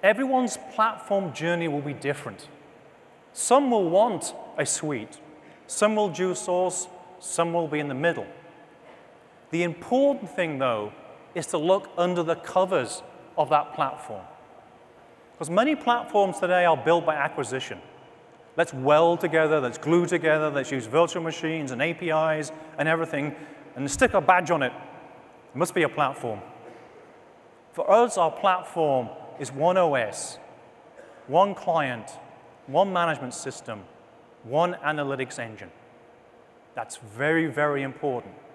Everyone's platform journey will be different. Some will want a suite. Some will dual source. Some will be in the middle. The important thing, though, is to look under the covers of that platform. Because many platforms today are built by acquisition. Let's weld together, let's glue together, let's use virtual machines and APIs and everything, and stick a badge on it. It must be a platform. For us, our platform is one OS, one client, one management system, one analytics engine. That's very, very important.